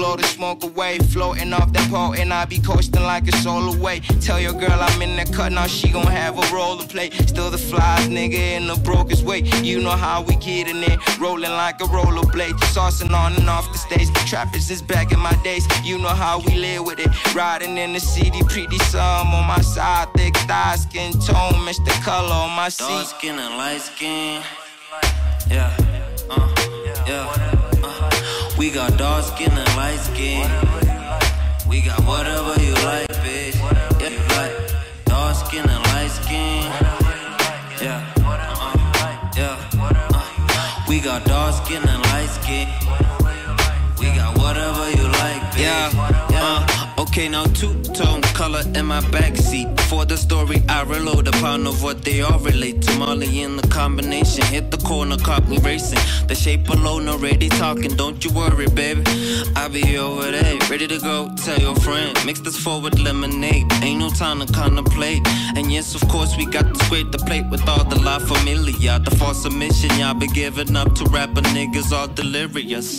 blow the smoke away. Floating off that pole and I be coasting like a soul away. Tell your girl I'm in that cut, now she gon' have a role to play. Still the flies, nigga, in the brokest way. You know how we get in it, rolling like a rollerblade. Saucing on and off the stage. The trappers is back in my days. You know how we live with it. Riding in the city, pretty some on my side. Thick thighs, skin tone, match the color on my seat. Dark skin and light skin. Yeah, yeah. We got dark skin and light skin. We got whatever you like, bitch. Yeah, you like dark skin and light skin. Yeah, yeah. We got dark skin and light skin. We got whatever you like, bitch. Yeah, okay, now two-tone color in my backseat. For the story, I reload upon of what they all relate to. Molly in the combination, hit the corner, caught me racing. The shape alone already talking, don't you worry, baby. I be over there, ready to go, tell your friend. Mix this forward lemonade, ain't no time to contemplate. And yes, of course, we got to scrape the plate with all the La Familia. The false submission, y'all be giving up to rapper niggas all delirious.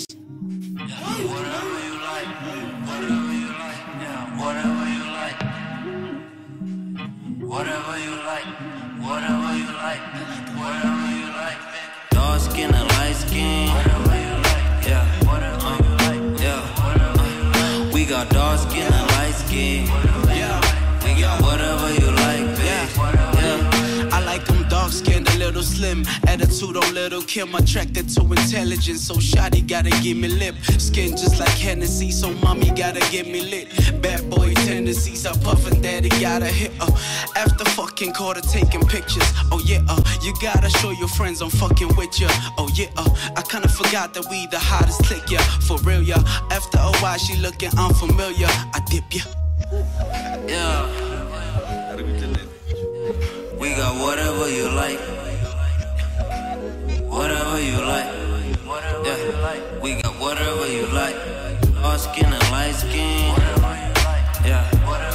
Whatever you like, whatever you like, whatever you like. Dark skin and light skin. Whatever you like, yeah. Whatever you like, yeah. We got dark skin and light skin. Yeah. We got whatever you like, bitch. Yeah. I like them dark skinned, a little slim. Attitude on Little Kim, attracted to intelligence. So shawty gotta give me lip. Skin just like Hennessy, so mommy gotta get me lit. Bad boy tendencies, I puffin' daddy gotta hit. After fucking quarter taking pictures. Oh yeah, you gotta show your friends I'm fucking with ya. Oh yeah, I kinda forgot that we the hottest clique, yeah. For real, yeah. After a while she looking unfamiliar. I dip ya. Yeah. We got whatever you like. Whatever you like. Yeah. We got whatever you like. Dark skin and light skin. Yeah.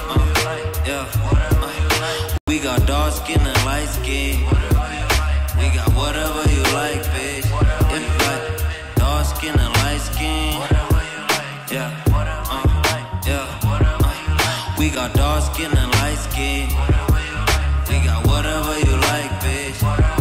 Yeah. We got dark skin and light skin. We got whatever you like, bitch. Yeah. Like dark skin and light skin. Yeah. Yeah. We got dark skin and light skin. We got whatever you like, bitch.